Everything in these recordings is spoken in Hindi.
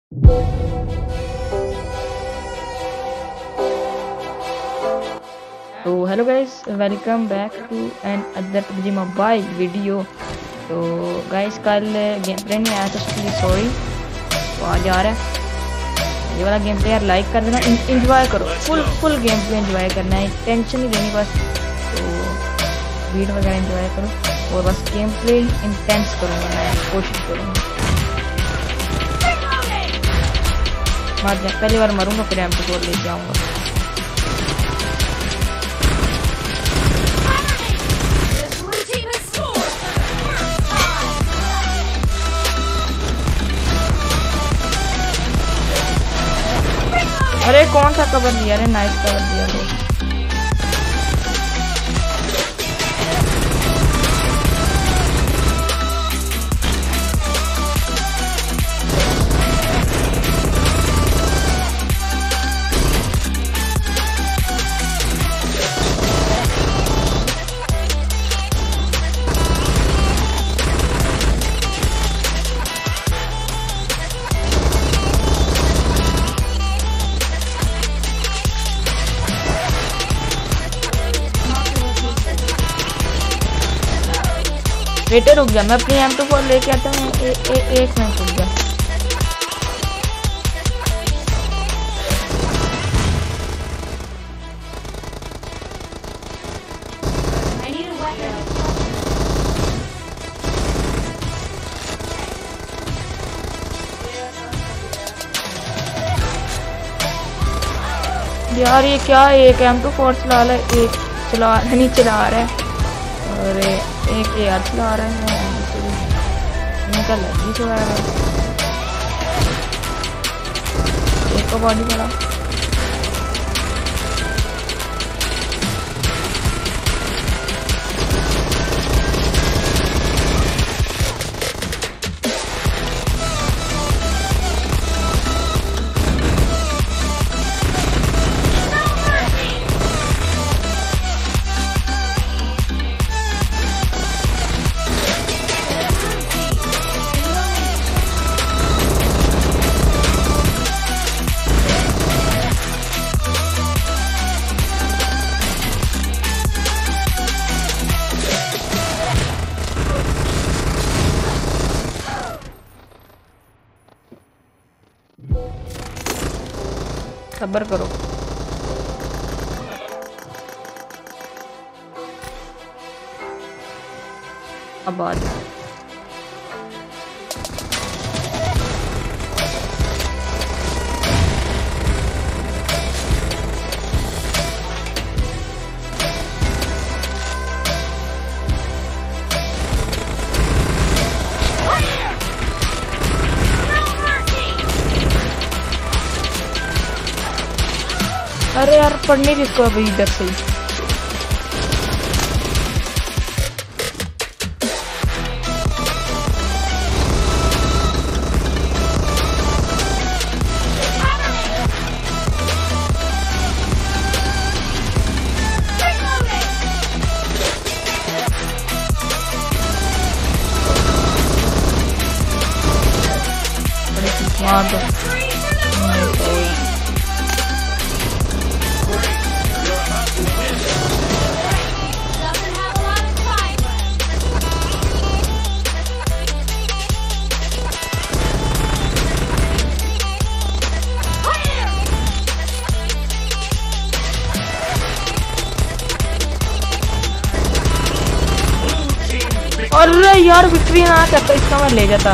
तो hello guys, welcome back to another PUBG mobile video. तो गाइस कल गेम प्ले नहीं आया था, उसके लिए सॉरी। तो आज आ रहा है ये वाला गेम प्ले, यार लाइक कर देना, इंजॉय करो, फुल गेम प्ले इंजॉय करना है, टेंशन नहीं लेनी बस। तो वीडियो वगैरह इंजॉय करो और बस गेम प्ले इंटेंस करूँगा, मैं कोशिश करूँगा। पहली बार मरूंगा फिर M24 लेके आऊँगा। अरे कौन सा कवर दिया? अरे नाइस कवर दिया वो। बेटे रुक जा, मैं अपनी M24 लेके आता हूँ। एक मिनट रुक जा। यार ये क्या, एक M24 चला रहा है, एक चला रहा है और एक यार चला रहा है। निकल लगी तो है, एक को बॉडी पड़ा। सब्र करो। अब आ जाओ। अरे यार पढ़ने जिसको अभी इधर से ही। मार दो। अरे यार विक्ट्री ना चाहता, इसका मैं ले जाता।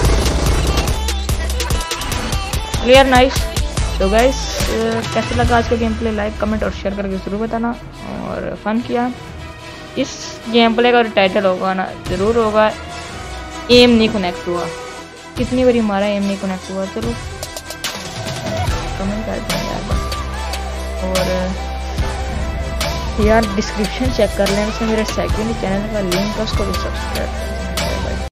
Clear, nice. तो गाइस कैसे लगा आज का गेम प्ले? लाइक कमेंट और शेयर करके जरूर बताना। और फन किया। इस गेम प्ले का टाइटल होगा ना, जरूर होगा एम नहीं कनेक्ट हुआ। कितनी बारी मारा एम नहीं कनेक्ट हुआ। चलो कमेंट कर दें यार बस। और यार डिस्क्रिप्शन चेक कर लेना, इसमें मेरे सेकंड चैनल का लिंक है, उसको भी सब्सक्राइब